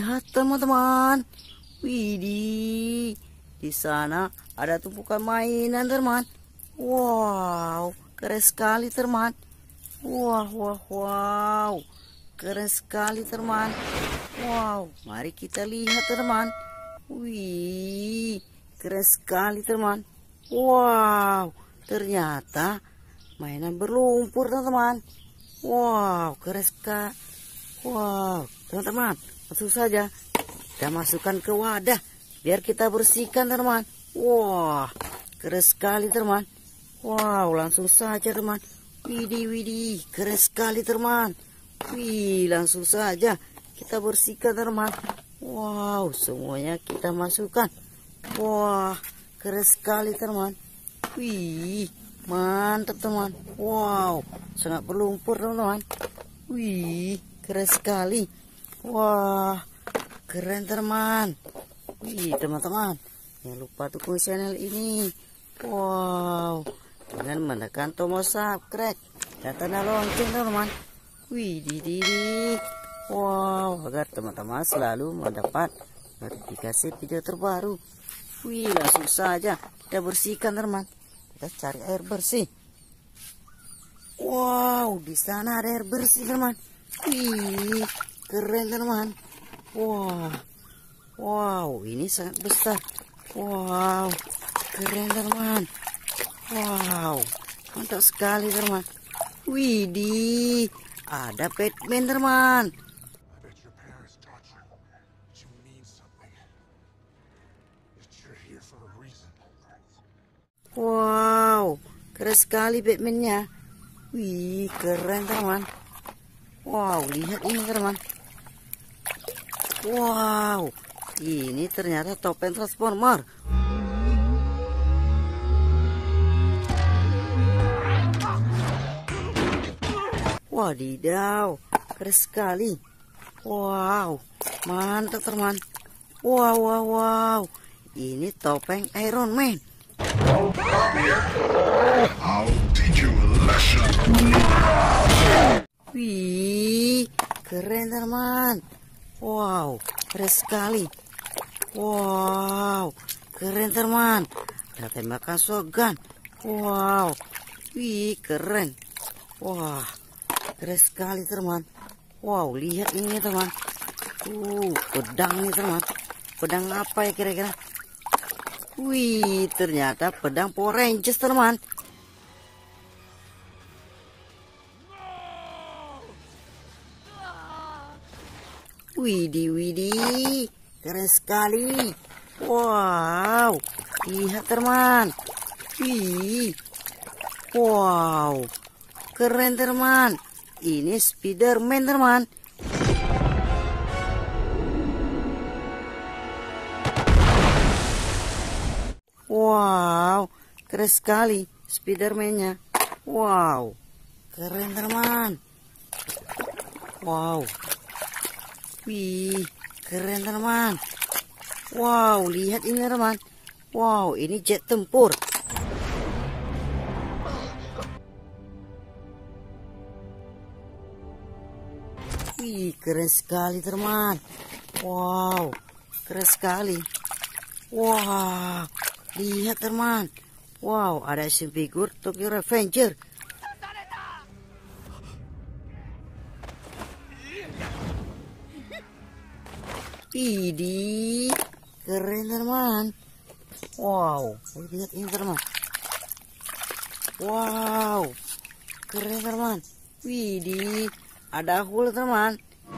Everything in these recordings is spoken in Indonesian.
Lihat teman-teman. Widih, di sana ada tumpukan mainan teman. Wow, keren sekali teman. Wow, keren sekali teman. Wow, mari kita lihat teman. Wih, keren sekali teman. Wow, ternyata mainan berlumpur teman-teman. Wow, keren sekali. Wow, teman-teman, langsung saja kita masukkan ke wadah biar kita bersihkan teman. Wah, keren sekali teman. Wow, langsung saja teman. Widih, keren sekali teman. Wih, langsung saja kita bersihkan teman. Wow, semuanya kita masukkan. Wah, keren sekali teman. Wih, mantap teman. Wow, sangat berlumpur teman. Wih, keren sekali. Wah, keren teman. Wih teman-teman, jangan lupa dukung channel ini. Wow, dengan menekan tombol subscribe dan tanda lonceng teman-teman. Wih, wow, agar teman-teman selalu mendapat notifikasi video terbaru. Wih, langsung saja kita bersihkan teman. Kita cari air bersih. Wow, di sana ada air bersih teman. Wih, keren teman. Wow, ini sangat besar. Wow, keren teman. Wow, mantap sekali teman. Widih, ada Batman teman. Wow, keren sekali Batman-nya. Wih, keren teman. Wow, lihat ini teman. Wow, ini ternyata topeng Transformer. Wadidaw, keren sekali. Wow, mantap teman. Wow, ini topeng Iron Man. Wih, keren teman. Wow, keren sekali. Wow, keren teman. Ada tembakan shotgun. Wow, wih, keren. Wah, keren sekali teman. Wow, lihat ini teman. Pedang nih teman. Pedang apa ya kira-kira? Wih, ternyata pedang Power Rangers teman. Widih, keren sekali. Wow, lihat teman. Wih, wow, keren teman. Ini Spiderman teman. Wow, keren sekali Spiderman-nya. Wow, keren teman. Wow. Wih, keren teman. Wow, lihat ini teman. Wow, ini jet tempur. Wih, keren sekali teman. Wow, keren sekali. Wah, lihat teman. Wow, ada action figure Tokyo Revenger. Widih, keren teman. Wow, lihat ini teman. Wow, keren teman. Widih, ada Hulk teman.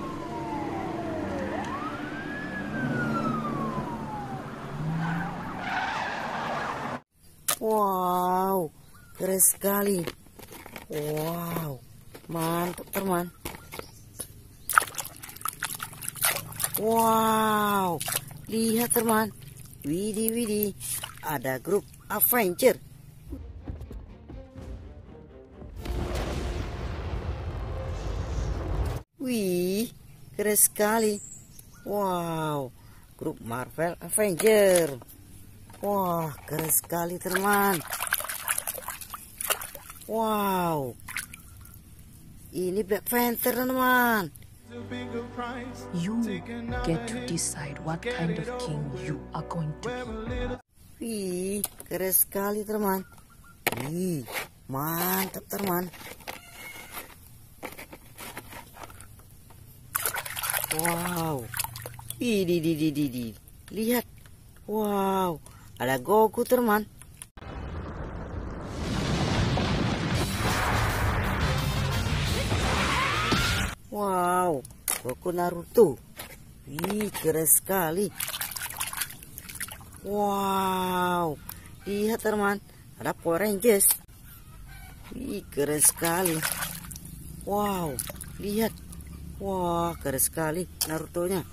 Wow, keren sekali. Wow, mantap teman. Wow, lihat teman. Widih, ada grup Avenger. Wih, keren sekali. Wow, grup Marvel Avenger. Wah, keren sekali teman. Wow, ini Black Panther teman. You get to decide what kind of king you are going to be. Wih, keren sekali teman. Wih, mantap teman. Wow. Di. Lihat. Wow, ada Goku teman. Wow, Goku Naruto. Wih, keren sekali. Wow, lihat teman, ada Power Rangers. Wih, keren sekali. Wow, lihat. Wah, keren sekali Naruto-nya.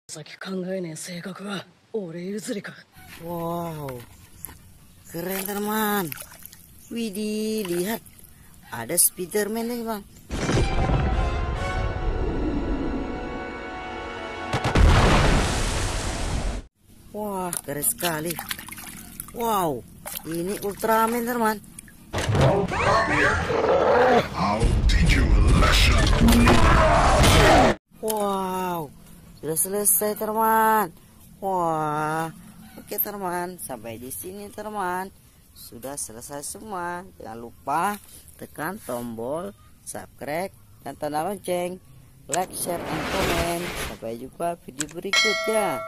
Wow, keren teman. Widih, lihat. Ada Spiderman nih bang. Wah, keren sekali. Wow, ini Ultraman teman. I'll teach you a lesson. Wow, sudah selesai teman. Wah, oke teman, sampai di sini teman. Sudah selesai semua. Jangan lupa tekan tombol subscribe dan tanda lonceng, like, share, dan komen. Sampai jumpa video berikutnya.